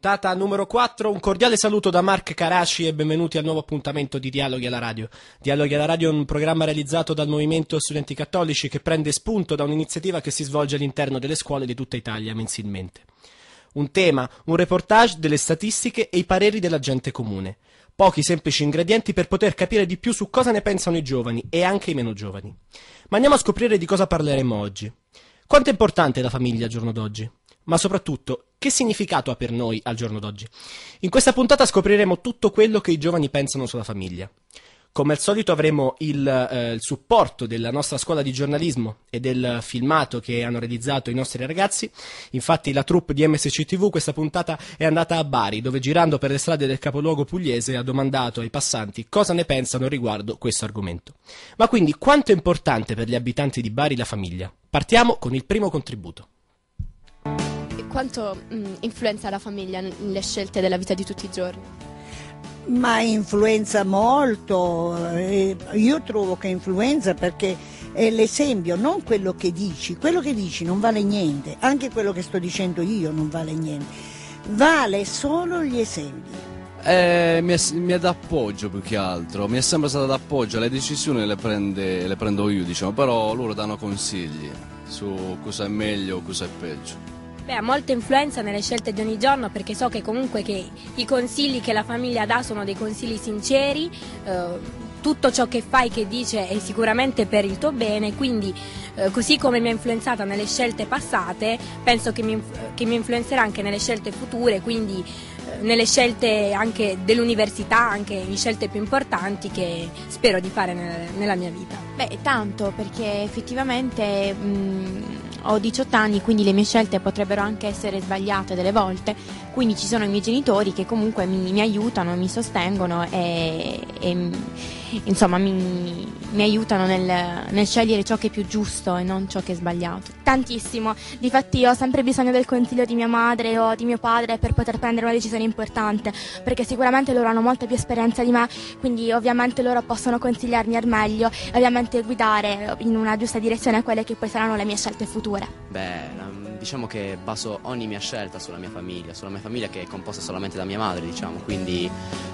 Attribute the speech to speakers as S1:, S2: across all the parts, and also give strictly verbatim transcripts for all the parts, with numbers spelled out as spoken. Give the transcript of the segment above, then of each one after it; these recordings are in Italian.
S1: puntata numero quattro. Un cordiale saluto da Mark Caraci e benvenuti al nuovo appuntamento di Dialoghi alla Radio. Dialoghi alla Radio è un programma realizzato dal Movimento Studenti Cattolici che prende spunto da un'iniziativa che si svolge all'interno delle scuole di tutta Italia mensilmente. Un tema, un reportage, delle statistiche e i pareri della gente comune. Pochi semplici ingredienti per poter capire di più su cosa ne pensano i giovani e anche i meno giovani. Ma andiamo a scoprire di cosa parleremo oggi. Quanto è importante la famiglia al giorno d'oggi? Ma soprattutto, che significato ha per noi al giorno d'oggi? In questa puntata scopriremo tutto quello che i giovani pensano sulla famiglia. Come al solito avremo il, eh, il supporto della nostra scuola di giornalismo e del filmato che hanno realizzato i nostri ragazzi. Infatti la troupe di M S C T V questa puntata è andata a Bari, dove girando per le strade del capoluogo pugliese ha domandato ai passanti cosa ne pensano riguardo questo argomento. Ma quindi quanto è importante per gli abitanti di Bari la famiglia? Partiamo con il primo contributo.
S2: Quanto mh, influenza la famiglia nelle scelte della vita di tutti i giorni?
S3: Ma influenza molto, eh, io trovo che influenza perché è l'esempio, non quello che dici, quello che dici non vale niente, anche quello che sto dicendo io non vale niente, vale solo gli esempi.
S4: Eh, mi, è, mi è d'appoggio più che altro, mi è sempre stata d'appoggio, le decisioni le, prende, le prendo io, diciamo, però loro danno consigli su cosa è meglio o cosa è peggio.
S5: Beh, ha molta influenza nelle scelte di ogni giorno perché so che comunque che i consigli che la famiglia dà sono dei consigli sinceri, eh, tutto ciò che fai, che dice è sicuramente per il tuo bene, quindi eh, così come mi ha influenzata nelle scelte passate, penso che mi, che mi influenzerà anche nelle scelte future, quindi eh, nelle scelte anche dell'università, anche in scelte più importanti che spero di fare nel, nella mia vita.
S2: Beh, tanto, perché effettivamente mh, ho diciotto anni, quindi le mie scelte potrebbero anche essere sbagliate delle volte, quindi ci sono i miei genitori che comunque mi, mi aiutano, mi sostengono e, e insomma mi, mi aiutano nel, nel scegliere ciò che è più giusto e non ciò che è sbagliato.
S6: Tantissimo, difatti ho sempre bisogno del consiglio di mia madre o di mio padre per poter prendere una decisione importante, perché sicuramente loro hanno molta più esperienza di me, quindi ovviamente loro possono consigliarmi al meglio e ovviamente guidare in una giusta direzione quelle che poi saranno le mie scelte future.
S7: Beh, diciamo che baso ogni mia scelta sulla mia famiglia, sulla mia famiglia che è composta solamente da mia madre, diciamo, quindi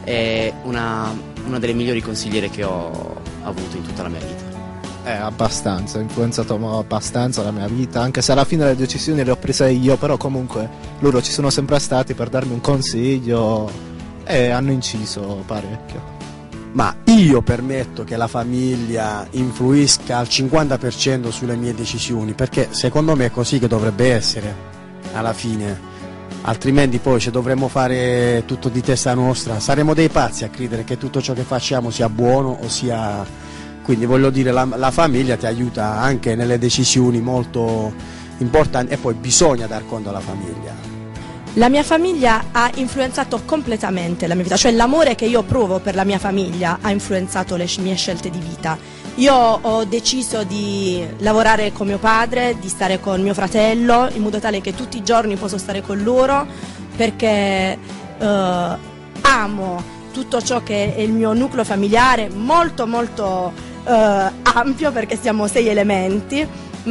S7: è una, una delle migliori consigliere che ho avuto in tutta la mia vita.
S8: Eh, abbastanza, ha influenzato abbastanza la mia vita, anche se alla fine le decisioni le ho prese io, però comunque loro ci sono sempre stati per darmi un consiglio e hanno inciso parecchio.
S9: Ma io permetto che la famiglia influisca al cinquanta per cento sulle mie decisioni, perché secondo me è così che dovrebbe essere alla fine, altrimenti poi se dovremmo fare tutto di testa nostra saremo dei pazzi a credere che tutto ciò che facciamo sia buono o sia... Quindi voglio dire, la, la famiglia ti aiuta anche nelle decisioni molto importanti e poi bisogna dar conto alla famiglia.
S10: La mia famiglia ha influenzato completamente la mia vita, cioè l'amore che io provo per la mia famiglia ha influenzato le mie scelte di vita. Io ho deciso di lavorare con mio padre, di stare con mio fratello, in modo tale che tutti i giorni posso stare con loro, perché eh, amo tutto ciò che è il mio nucleo familiare, molto molto eh, ampio, perché siamo sei elementi,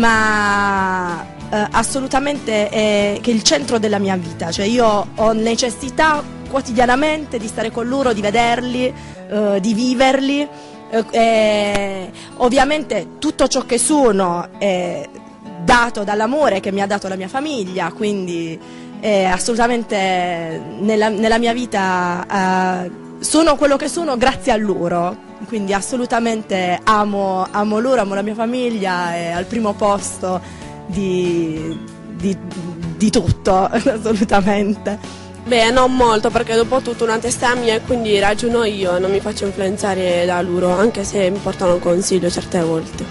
S10: ma... Uh, assolutamente è che è il centro della mia vita, cioè io ho necessità quotidianamente di stare con loro, di vederli, uh, di viverli, uh, e ovviamente tutto ciò che sono è dato dall'amore che mi ha dato la mia famiglia, quindi è assolutamente nella, nella mia vita uh, sono quello che sono grazie a loro, quindi assolutamente amo, amo loro, amo la mia famiglia, è al primo posto Di, di, di tutto, assolutamente.
S11: Beh, non molto, perché dopo tutto una testa mia e quindi ragiono io, non mi faccio influenzare da loro, anche se mi portano un consiglio certe volte.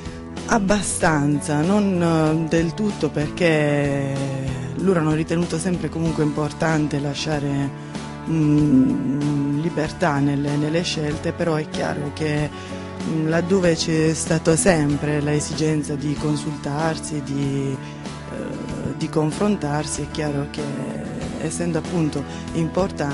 S12: Abbastanza, non del tutto, perché loro hanno ritenuto sempre comunque importante lasciare mh, libertà nelle, nelle scelte, però è chiaro che laddove c'è stata sempre l'esigenza di consultarsi, di, eh, di confrontarsi, è chiaro che essendo appunto importante.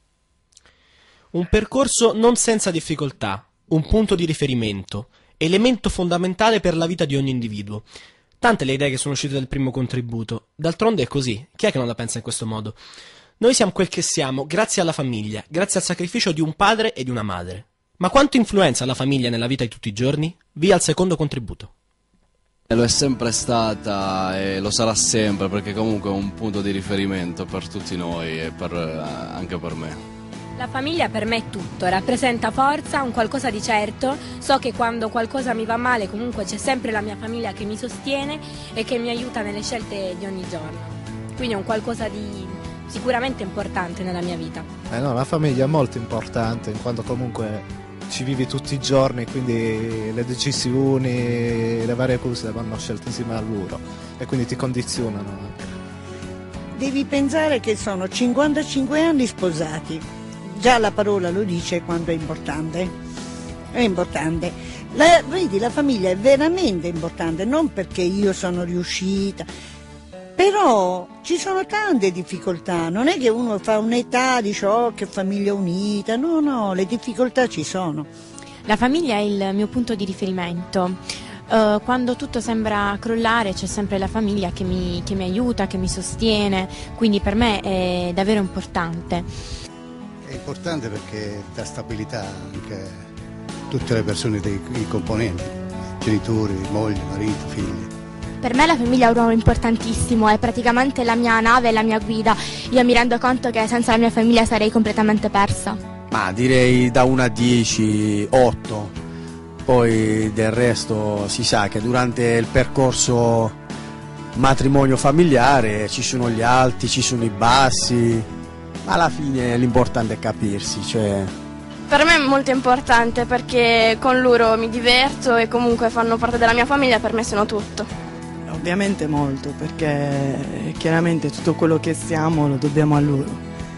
S1: Un percorso non senza difficoltà, un punto di riferimento, elemento fondamentale per la vita di ogni individuo. Tante le idee che sono uscite dal primo contributo, d'altronde è così, chi è che non la pensa in questo modo? Noi siamo quel che siamo grazie alla famiglia, grazie al sacrificio di un padre e di una madre. Ma quanto influenza la famiglia nella vita di tutti i giorni? Via al secondo contributo.
S4: Lo è sempre stata e lo sarà sempre, perché comunque è un punto di riferimento per tutti noi e per, anche per me.
S5: La famiglia per me è tutto, rappresenta forza, un qualcosa di certo. So che quando qualcosa mi va male comunque c'è sempre la mia famiglia che mi sostiene e che mi aiuta nelle scelte di ogni giorno. Quindi è un qualcosa di sicuramente importante nella mia vita.
S8: Eh no, la famiglia è molto importante, in quanto comunque ci vivi tutti i giorni, quindi le decisioni, le varie cose vanno scelte insieme a loro e quindi ti condizionano anche.
S3: Devi pensare che sono cinquantacinque anni sposati, già la parola lo dice quanto è importante, è importante. La, vedi, la famiglia è veramente importante, non perché io sono riuscita, però ci sono tante difficoltà, non è che uno fa un'età, dice oh che famiglia unita, no no, le difficoltà ci sono.
S2: La famiglia è il mio punto di riferimento, uh, quando tutto sembra crollare c'è sempre la famiglia che mi, che mi aiuta, che mi sostiene, quindi per me è davvero importante.
S13: È importante perché dà stabilità anche a tutte le persone, dei i componenti, genitori, moglie, marito, figli.
S6: Per me la famiglia ha un ruolo importantissimo, è praticamente la mia nave e la mia guida. Io mi rendo conto che senza la mia famiglia sarei completamente persa.
S9: Ma direi da uno a dieci, otto. Poi del resto si sa che durante il percorso matrimonio familiare ci sono gli alti, ci sono i bassi, ma alla fine l'importante è capirsi, cioè...
S6: Per me è molto importante perché con loro mi diverto e comunque fanno parte della mia famiglia, per me sono tutto.
S12: Ovviamente molto, perché chiaramente tutto quello che siamo lo dobbiamo a loro,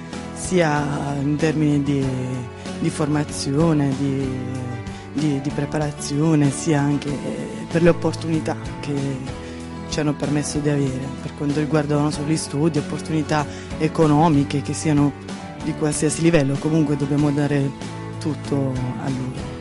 S12: sia in termini di, di formazione, di, di, di preparazione, sia anche per le opportunità che ci hanno permesso di avere, per quanto riguarda non solo gli studi, opportunità economiche che siano di qualsiasi livello, comunque dobbiamo dare tutto a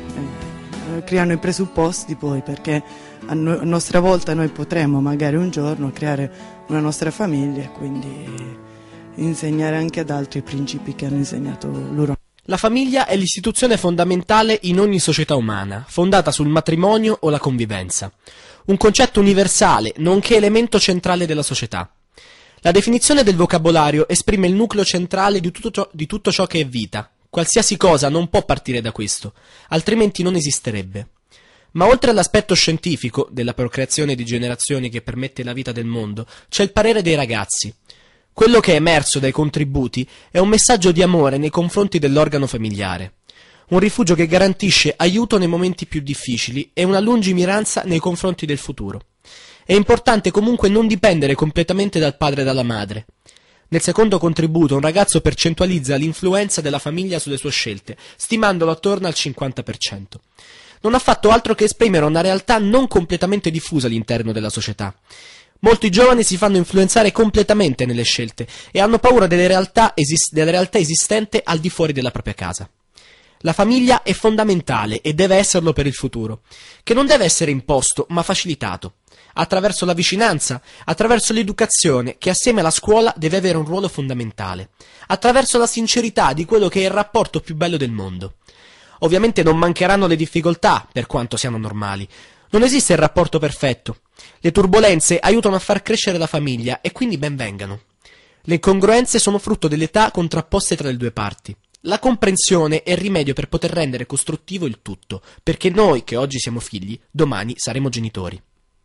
S12: loro. Eh, creano i presupposti poi perché a, no, a nostra volta noi potremo magari un giorno creare una nostra famiglia e quindi insegnare anche ad altri i principi che hanno insegnato loro.
S1: La famiglia è l'istituzione fondamentale in ogni società umana, fondata sul matrimonio o la convivenza. Un concetto universale, nonché elemento centrale della società. La definizione del vocabolario esprime il nucleo centrale di tutto ciò, di tutto ciò che è vita. Qualsiasi cosa non può partire da questo, altrimenti non esisterebbe. Ma oltre all'aspetto scientifico della procreazione di generazioni che permette la vita del mondo, c'è il parere dei ragazzi. Quello che è emerso dai contributi è un messaggio di amore nei confronti dell'organo familiare. Un rifugio che garantisce aiuto nei momenti più difficili e una lungimiranza nei confronti del futuro. È importante comunque non dipendere completamente dal padre e dalla madre. Nel secondo contributo un ragazzo percentualizza l'influenza della famiglia sulle sue scelte, stimandolo attorno al cinquanta per cento. Non ha fatto altro che esprimere una realtà non completamente diffusa all'interno della società. Molti giovani si fanno influenzare completamente nelle scelte e hanno paura delle realtà, esist- della realtà esistente al di fuori della propria casa. La famiglia è fondamentale e deve esserlo per il futuro, che non deve essere imposto ma facilitato, attraverso la vicinanza, attraverso l'educazione che assieme alla scuola deve avere un ruolo fondamentale, attraverso la sincerità di quello che è il rapporto più bello del mondo. Ovviamente non mancheranno le difficoltà, per quanto siano normali. Non esiste il rapporto perfetto. Le turbolenze aiutano a far crescere la famiglia e quindi ben vengano. Le incongruenze sono frutto delle età contrapposte tra le due parti. La comprensione è il rimedio per poter rendere costruttivo il tutto, perché noi, che oggi siamo figli, domani saremo genitori.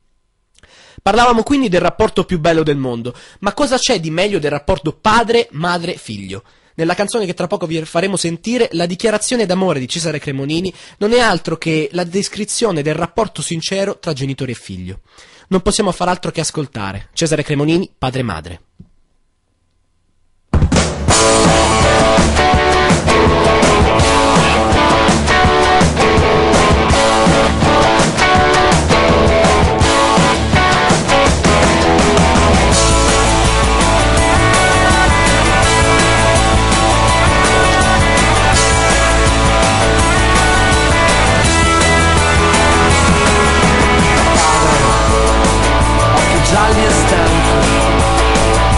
S1: Parlavamo quindi del rapporto più bello del mondo, ma cosa c'è di meglio del rapporto padre-madre-figlio? Nella canzone che tra poco vi faremo sentire, la dichiarazione d'amore di Cesare Cremonini non è altro che la descrizione del rapporto sincero tra genitori e figlio. Non possiamo far altro che ascoltare. Cesare Cremonini, padre-madre.
S14: Gialli e stanchi,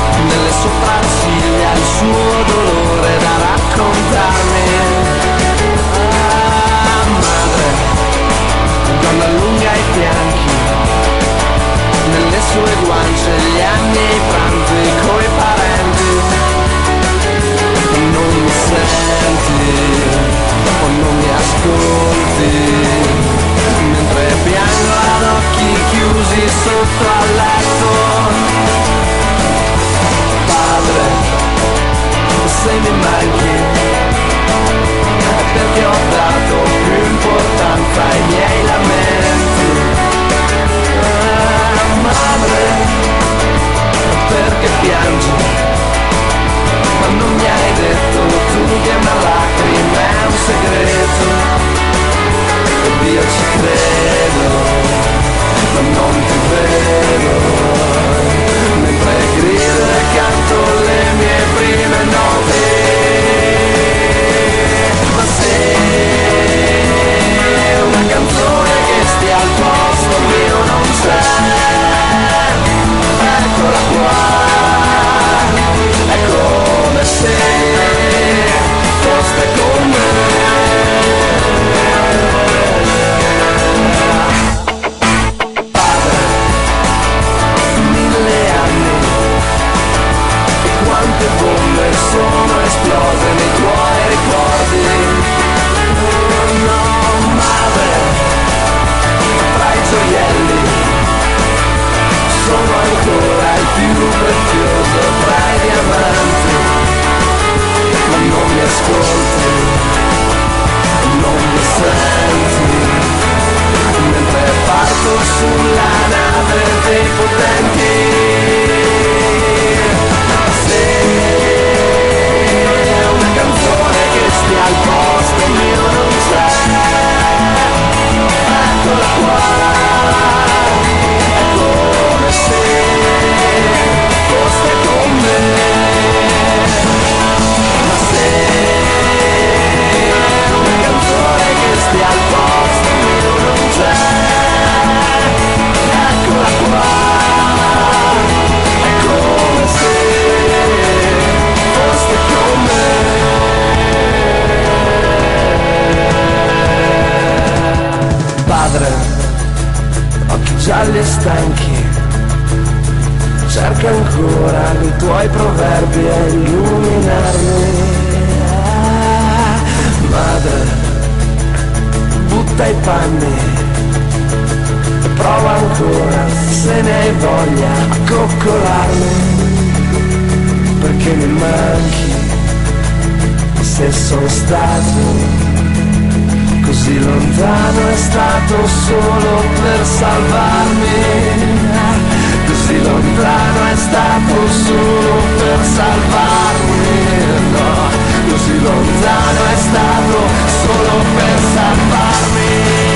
S14: madre, occhi gialli e stanchi, cerca ancora nei tuoi proverbi a illuminarmi. Ah, madre, butta i panni e prova ancora, se ne hai voglia, a coccolarmi, perché mi manchi, se sono stato così lontano è stato solo per salvarmi, così lontano è stato solo per salvarmi, no, così lontano è stato solo per salvarmi.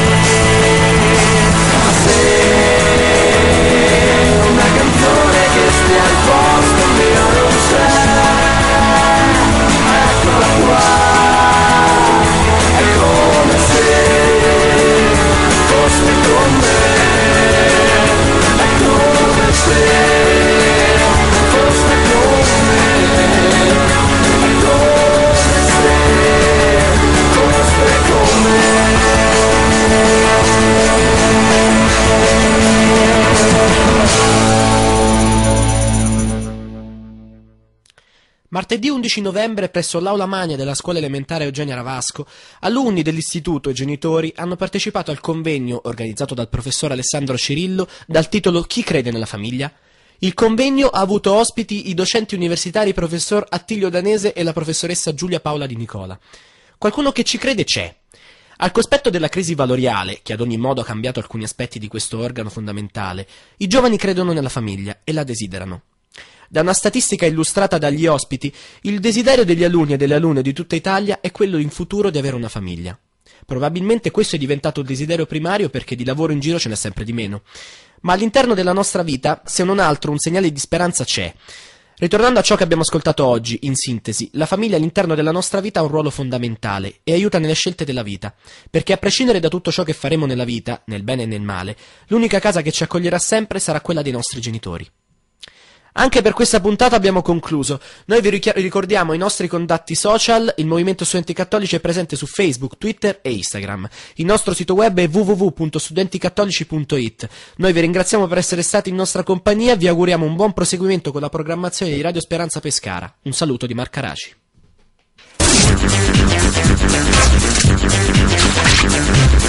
S14: Ma se una canzone che stia al posto mio non c'è, eccola qua, è come se fosse con me, è come se fosse con me, è come se fosse con me.
S1: Martedì undici novembre, presso l'Aula Magna della scuola elementare Eugenia Ravasco, alunni dell'istituto e genitori hanno partecipato al convegno organizzato dal professor Alessandro Cirillo dal titolo Chi crede nella famiglia? Il convegno ha avuto ospiti i docenti universitari professor Attilio Danese e la professoressa Giulia Paola Di Nicola. Qualcuno che ci crede c'è. Al cospetto della crisi valoriale, che ad ogni modo ha cambiato alcuni aspetti di questo organo fondamentale, i giovani credono nella famiglia e la desiderano. Da una statistica illustrata dagli ospiti, il desiderio degli alunni e delle alunne di tutta Italia è quello in futuro di avere una famiglia. Probabilmente questo è diventato il desiderio primario perché di lavoro in giro ce n'è sempre di meno. Ma all'interno della nostra vita, se non altro, un segnale di speranza c'è. Ritornando a ciò che abbiamo ascoltato oggi, in sintesi, la famiglia all'interno della nostra vita ha un ruolo fondamentale e aiuta nelle scelte della vita, perché a prescindere da tutto ciò che faremo nella vita, nel bene e nel male, l'unica casa che ci accoglierà sempre sarà quella dei nostri genitori. Anche per questa puntata abbiamo concluso. Noi vi ricordiamo i nostri contatti social. Il Movimento Studenti Cattolici è presente su Facebook, Twitter e Instagram. Il nostro sito web è w w w punto studenti cattolici punto i t. Noi vi ringraziamo per essere stati in nostra compagnia e vi auguriamo un buon proseguimento con la programmazione di Radio Speranza Pescara. Un saluto di Marco Caraci.